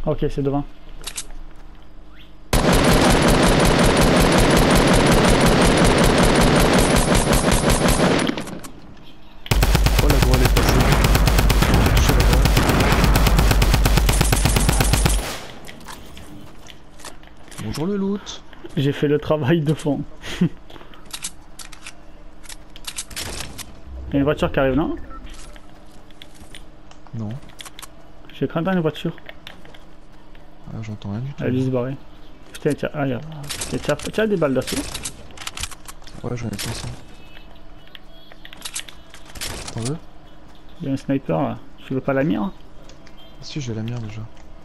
Ok, c'est devant. Oh la droite est passée. Je suis à la droite. Bonjour le loot. J'ai fait le travail de fond. Il y a une voiture qui arrive, non? Non. J'ai craint dans une voiture. Ah, j'entends rien du tout. Elle a dû se barrer. Putain, tiens, ah, tiens des balles d'assaut. Ouais, j'en ai 500. T'en veux? Il y a un sniper là. Tu veux pas la mire? Si, j'ai la mire déjà.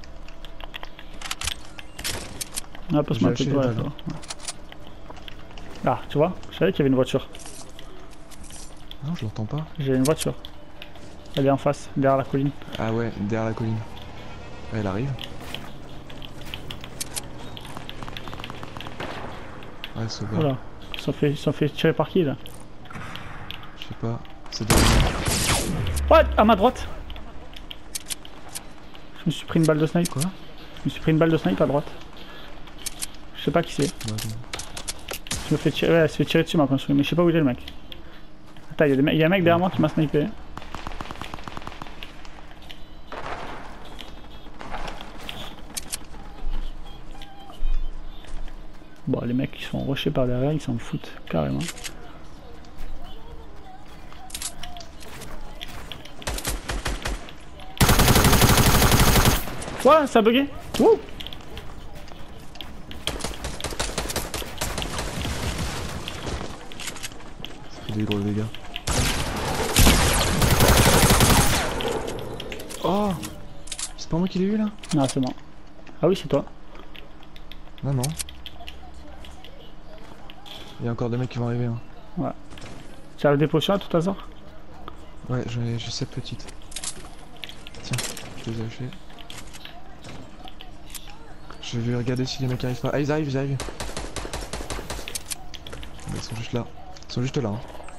Ah, pose-moi un peu de J'ai toi acheté là. les Toi. Ah, tu vois? Je savais qu'il y avait une voiture. Non, je l'entends pas. J'ai une voiture. Elle est en face, derrière la colline. Ah ouais, derrière la colline. Ouais, elle arrive. Ouais, c'est bon. Voilà. Ils sont fait tirer par qui là? Je sais pas. C'est derrière. Ouais, à ma droite. Je me suis pris une balle de snipe. Quoi? Je me suis pris une balle de snipe à droite. Je sais pas qui c'est. Bah, bon. Je me fais tirer, ouais, elle se fait tirer dessus ma construit, mais je sais pas où il est le mec. Attends, il y a un mec derrière moi qui m'a snipé. Bon, les mecs qui sont rushés par derrière, ils s'en foutent carrément. Ouais, ça a bugué. Wouh! Ça fait des gros dégâts. Oh! C'est pas moi qui l'ai eu là? Non, c'est moi. Ah oui, c'est toi. Non, non. Il y a encore des mecs qui vont arriver. Hein. Ouais. Tu as des potions à tout hasard? Ouais, j'ai 7 petites. Tiens, je les ai lâchées. Je vais regarder si les mecs arrivent pas. Ah, ils arrivent, ils arrivent. Ils sont juste là. Ils sont juste là. Hein.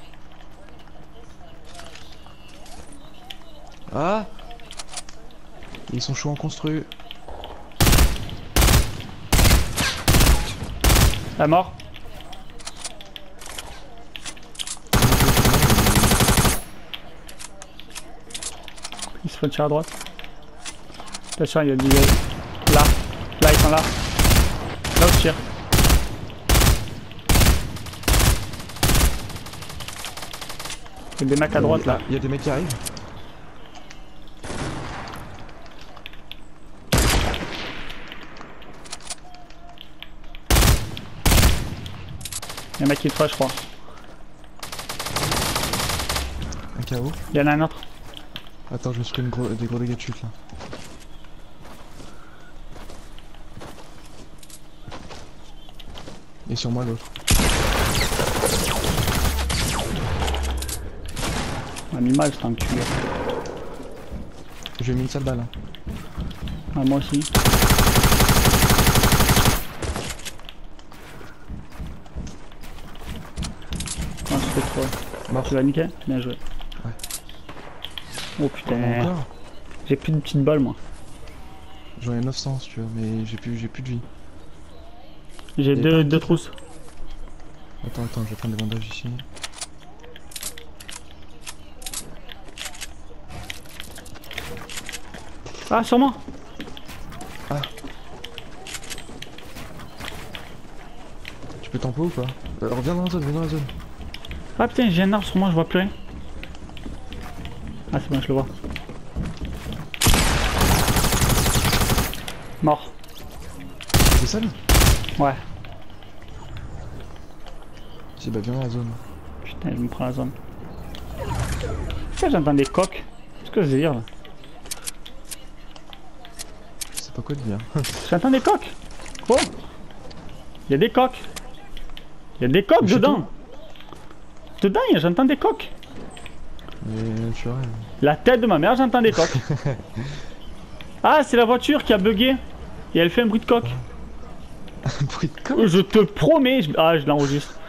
Ah! Ils sont chauds en construit. La mort. Ils se font tirer à droite. Attention, il y a du... Là. Là, ils sont là. Là où je tire. Il y a des mecs à droite là. Il y a des mecs qui arrivent. Il y a un mec qui est 3 je crois. Un KO. Il y en a un autre. Attends, je me suis pris des gros dégâts de chute là. Et sur moi l'autre. Animal, c'est un cul. J'ai mis une sale balle. Hein. Ah, moi aussi. Ah, je fais trop. Mort. Tu l'as niqué? Bien joué. Ouais. Oh putain. Encore. J'ai plus de petites balles moi. J'en ai 900 si tu veux, mais j'ai plus de vie. J'ai Et deux trousses. Attends, je vais prendre des bandages ici. Ah, sur moi! Ah. Tu peux tempo ou pas? Reviens dans la zone, viens dans la zone. Ah putain, j'ai un arbre sur moi, je vois plus rien. Ah, c'est bon, je le vois. Mort. C'est ça lui? Ouais. Si bah viens dans la zone. Putain, je me prends la zone. Pourquoi j'entends des coques? Qu'est-ce que c'est dire là? Je sais pas quoi te dire. J'entends des coques. Oh! Il y a des coques. Il y a des coques Chez dedans. Dedans, j'entends des coques. Mais tu vois. La tête de ma mère, j'entends des coques. Ah, c'est la voiture qui a bugué. Et elle fait un bruit de coque. Un bruit de com. Je te promets. Ah, je l'enregistre.